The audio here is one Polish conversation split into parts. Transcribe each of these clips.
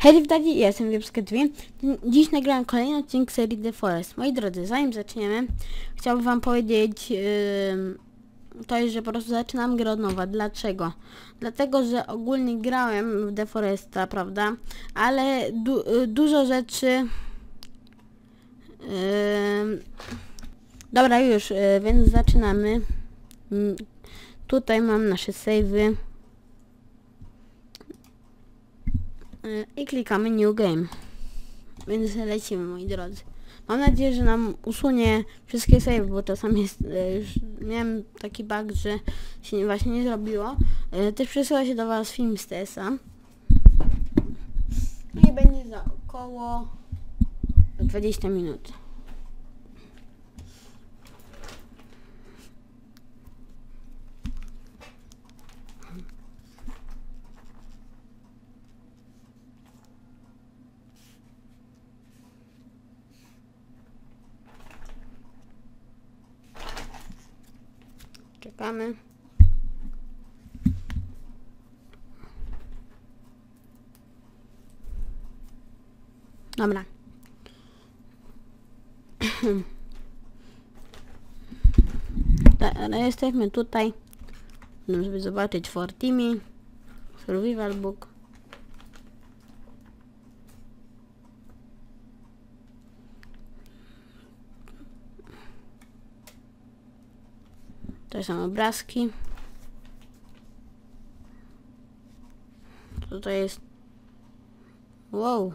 Hej, witajcie, ja jestem Wiepska TV. Dziś nagrałem kolejny odcinek serii The Forest. Moi drodzy, zanim zaczniemy, chciałbym wam powiedzieć że po prostu zaczynam grę od nowa. Dlaczego? Dlatego, że ogólnie grałem w The Foresta, prawda? Ale dużo rzeczy... Dobra, już, więc zaczynamy. Tutaj mam nasze save'y. I klikamy New Game. Więc lecimy, moi drodzy. Mam nadzieję, że nam usunie wszystkie save, bo czasami jest, już miałem taki bug, że się właśnie nie zrobiło. Też przesyła się do was film z TS-a. No i będzie za około 20 minut. Czekamy. Dobra. Jesteśmy tutaj, żeby zobaczyć Fortimi, Survival Book. To są obrazki. Co to jest? Wow.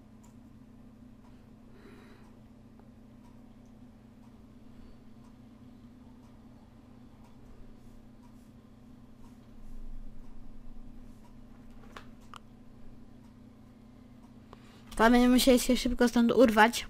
Tam będziemy musieli się szybko stąd urwać.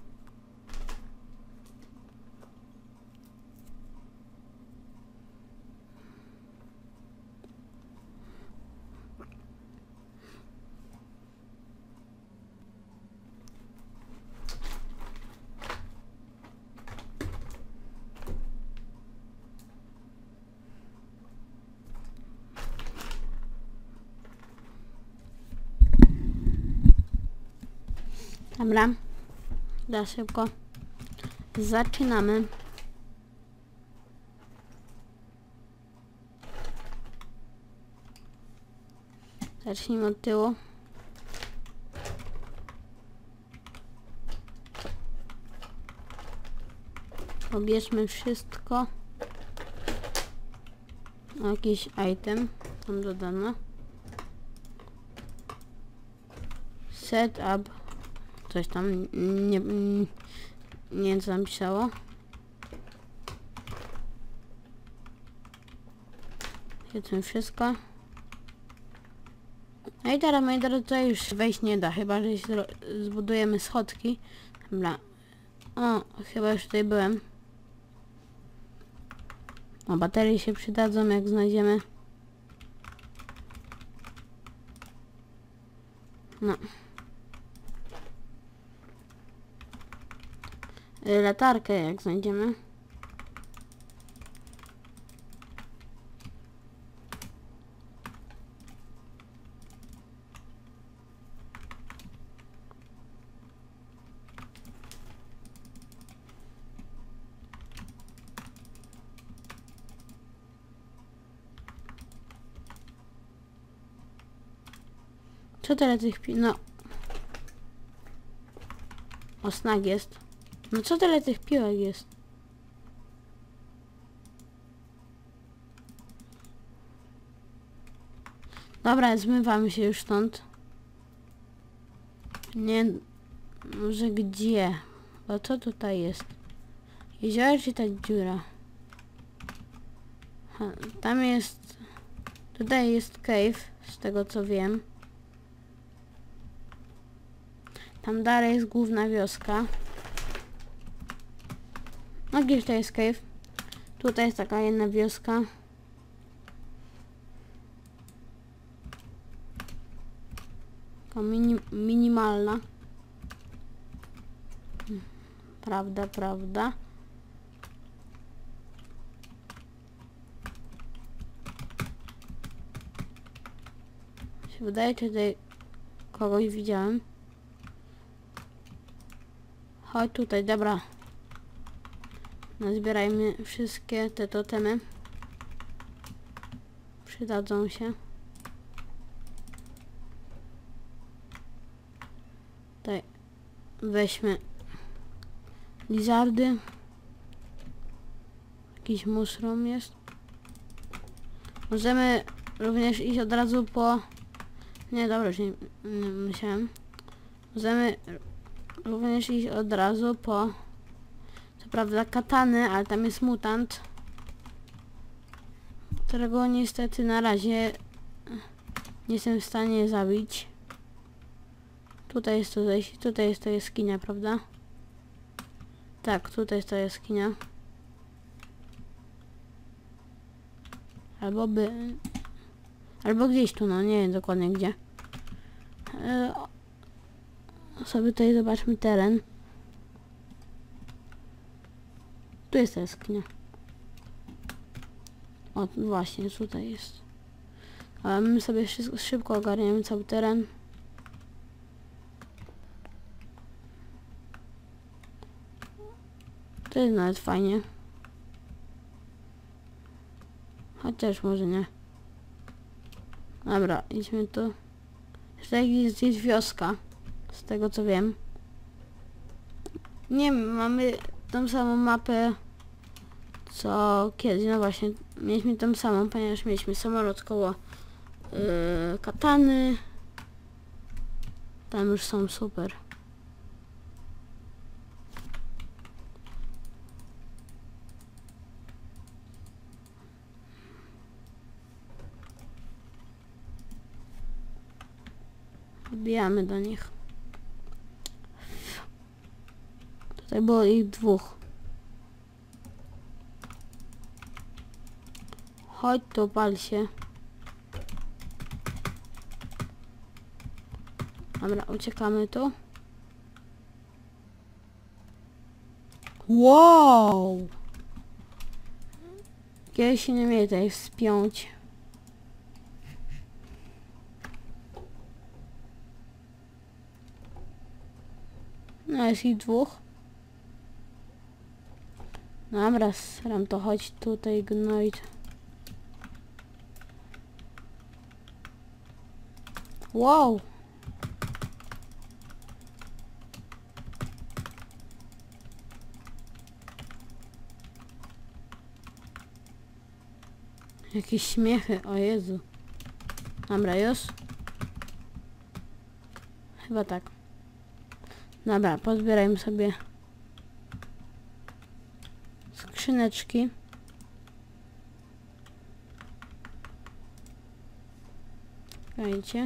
Dobra, da szybko. Zaczynamy. Zacznijmy od tyłu. Pobierzmy wszystko. Jakiś item tam dodano. Setup. Coś tam nie wiem co tam pisało. Jedzmy wszystko. No i teraz, moi drodzy, tutaj już wejść nie da, chyba że zbudujemy schodki. Dobra. O, chyba już tutaj byłem. O, baterie się przydadzą, jak znajdziemy. No. Latarkę jak znajdziemy. Co tyle tych no. O, snag jest. No co tyle tych piłek jest? Dobra, zmywamy się już stąd. Nie... Może gdzie? Bo co tutaj jest? Jezioro czy ta dziura? Ha, tam jest... Tutaj jest cave, z tego co wiem. Tam dalej jest główna wioska. No gdzieś to jest cave. Tutaj jest taka jedna wioska. Taka minimalna. Prawda, prawda. Wydaje się tutaj Kogoś widziałem. Chodź tutaj, dobra. Nazbierajmy wszystkie te totemy. Przydadzą się. Tutaj weźmy lizardy. Jakiś mushroom jest. Możemy również iść od razu po... Nie, dobra, już nie myślałem. Możemy również iść od razu po... Co prawda katany, ale tam jest mutant, którego niestety na razie nie jestem w stanie zabić. Tutaj jest to jaskinia, prawda? Tak, tutaj jest to jaskinia. Albo gdzieś tu, no nie wiem dokładnie gdzie. Sobie tutaj zobaczmy teren. Tu jest ta jaskinia. O, właśnie, tutaj jest. Ale my sobie szybko ogarniemy cały teren. To jest nawet fajnie. Chociaż może nie. Dobra, idźmy tu. Tutaj jest gdzieś wioska. Z tego co wiem. Nie wiem, mamy tą samą mapę co kiedyś. No właśnie, mieliśmy tą samą, ponieważ mieliśmy samolot koło katany. Tam już są super. Wbijamy do nich. Tutaj było ich dwóch. Chodź tu, pal się. Dobra, uciekamy tu. Wow! Kiedyś się nie mieli tutaj wspiąć. No jest ich dwóch. Dobra, sram to, chodź tutaj gnoić. Wow! Jakieś śmiechy, o Jezu. Dobra, już? Chyba tak. Dobra, pozbierajmy sobie skrzyneczki. Słuchajcie.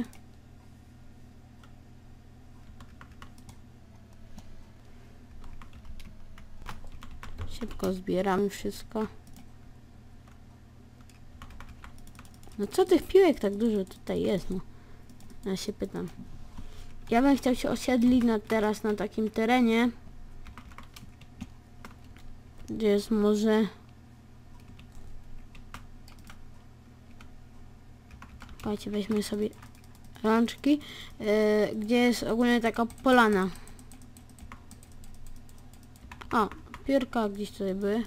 Szybko zbieramy wszystko. No co tych piłek tak dużo tutaj jest, no? Ja się pytam. Ja bym chciał się osiedlić teraz na takim terenie, gdzie jest może... Słuchajcie, weźmy sobie rączki, gdzie jest ogólnie taka polana. O, piórka gdzieś tutaj były.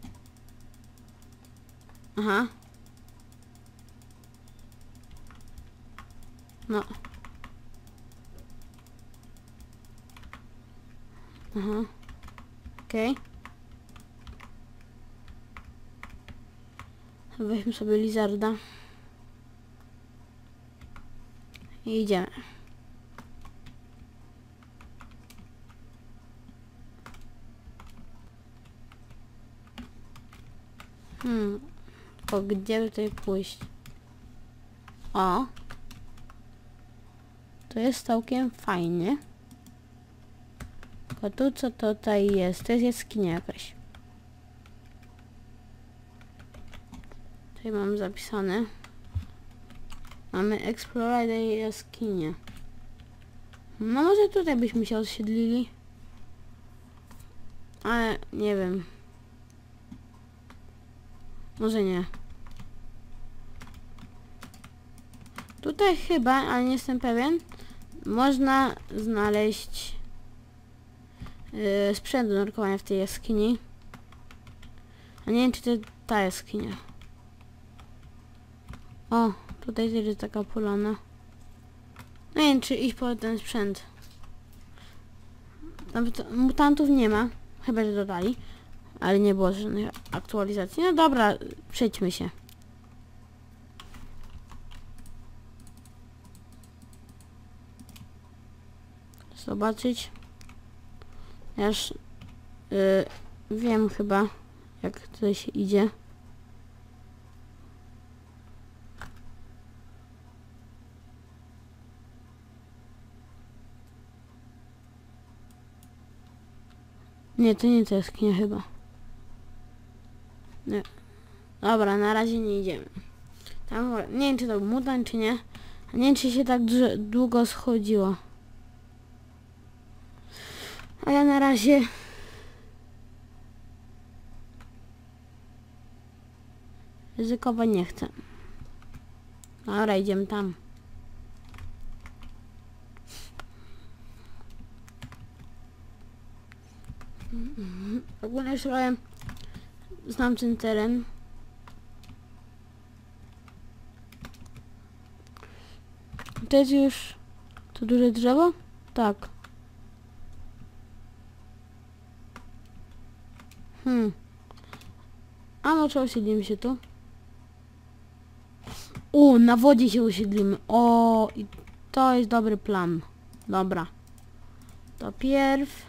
Aha. No. Aha. Okej. Weźmy sobie lizarda. I idziemy. To gdzie tutaj pójść? O. To jest całkiem fajnie. A tu co tutaj jest? To jest jaskinia jakaś. Tutaj mam zapisane. Mamy explore jaskinię. No może tutaj byśmy się osiedlili. Ale nie wiem. Może nie. Tutaj chyba, ale nie jestem pewien, Można znaleźć sprzęt do nurkowania w tej jaskini. A nie wiem, czy to ta jaskinia. O, tutaj też jest taka polana. No nie wiem, czy iść po ten sprzęt. Nawet mutantów nie ma. Chyba, że dodali. Ale nie było żadnej aktualizacji. No dobra, przejdźmy się. Zobaczyć. Ja już wiem chyba, jak tutaj się idzie. Nie, to nie to jaskinia chyba. Nie. Dobra, na razie nie idziemy. Tam, nie wiem, czy to był mutant, czy nie. A nie wiem, czy się tak długo schodziło. A ja na razie... ryzykować nie chcę. Dobra, idziemy tam. Ogólnie już trochę znam ten teren. To jest już to duże drzewo? Tak. A może osiedlimy się tu? O, na wodzie się osiedlimy. O, i to jest dobry plan. Dobra. To pierw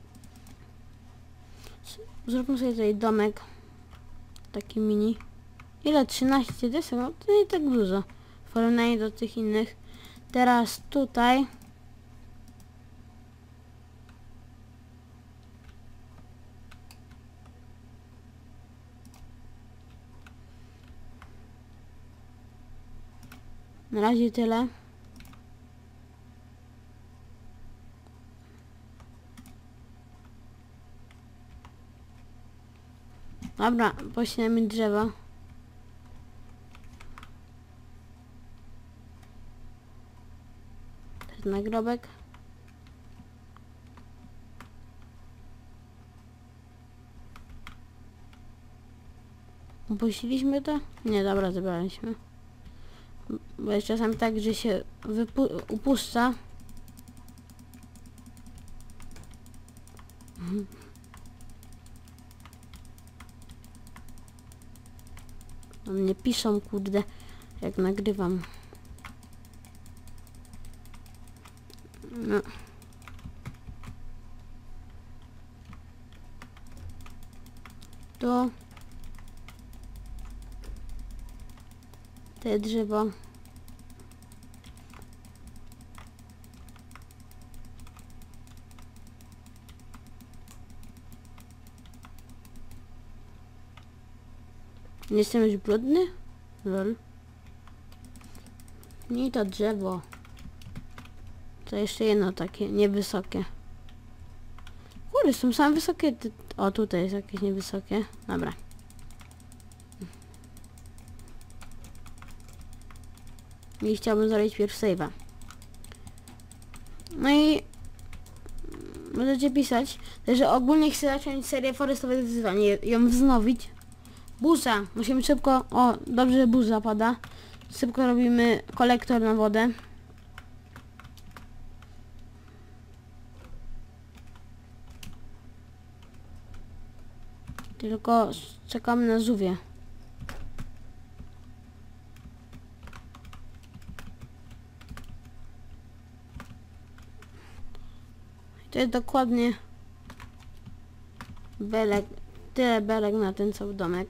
zróbmy sobie tutaj domek. Taki mini. Ile? 13 desek? No to nie tak dużo. W porównaniu do tych innych. Teraz tutaj. Na razie tyle. Dobra, pośniemy drzewo. To jest nagrobek. Opuściliśmy to? Nie, dobra, zebraliśmy. Bo jest czasami tak, że się upuszcza. No mnie piszą, kurde, jak nagrywam. No. Tu. Te drzewo. Nie jestem już brudny? Lol. I to drzewo. To jeszcze jedno takie niewysokie. Kurde, są same wysokie. O, tutaj jest jakieś niewysokie. Dobra. I chciałbym zrobić pierw save'a. No i możecie pisać, że ogólnie chcę zacząć serię forestowych wyzwań, ją wznowić. Burza, musimy szybko, o, dobrze, że burza pada. Szybko robimy kolektor na wodę. Tylko czekamy na żółwie. To jest dokładnie belek, tyle belek na ten cały domek.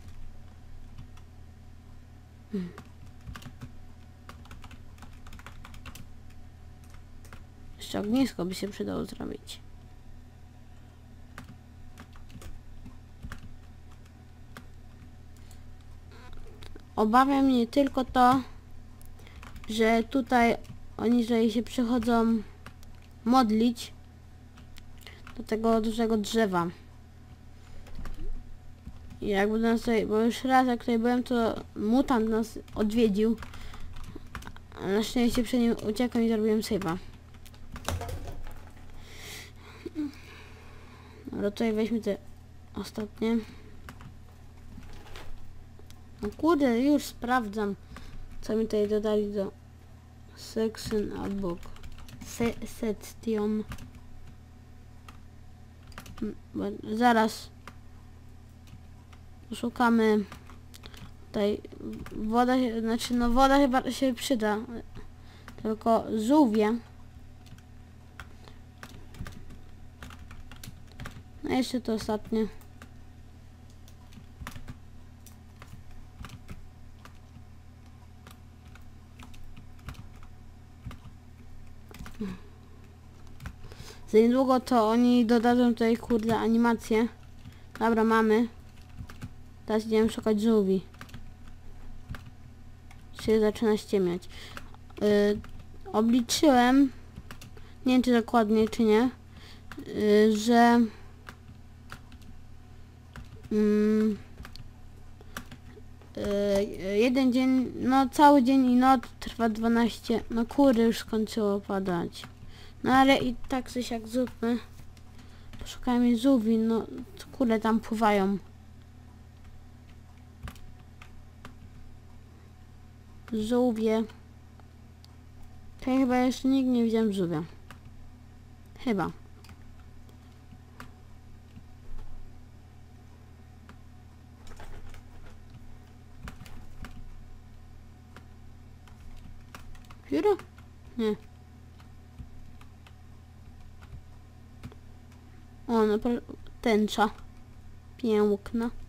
Jeszcze ognisko by się przydało zrobić. Obawia mnie tylko to, że tutaj oni, że się przychodzą modlić do tego dużego drzewa. I jakby nas tutaj, bo już raz jak tutaj byłem, to mutant nas odwiedził. Na szczęście przed nim uciekłem i zrobiłem save'a. Dobra, tutaj weźmy te ostatnie. No kurde, już sprawdzam, co mi tutaj dodali do section albo section. Zaraz szukamy tutaj woda, znaczy no woda chyba się przyda, tylko żółwie. No jeszcze to ostatnie. Za niedługo to oni dodadzą tutaj kurde animację. Dobra, mamy. Teraz idziemy szukać żółwi. Się zaczyna ściemniać. Obliczyłem, nie wiem czy dokładnie czy nie, że jeden dzień, no cały dzień i noc trwa 12, no kurde już skończyło padać. No ale i tak coś jak zróbmy. Poszukajmy żółwi, no kurde tam pływają. Żółwie. To ja chyba jeszcze nigdy nie widziałem żółwia. Chyba. Pióro? Nie. O, no tęcza. Piękna.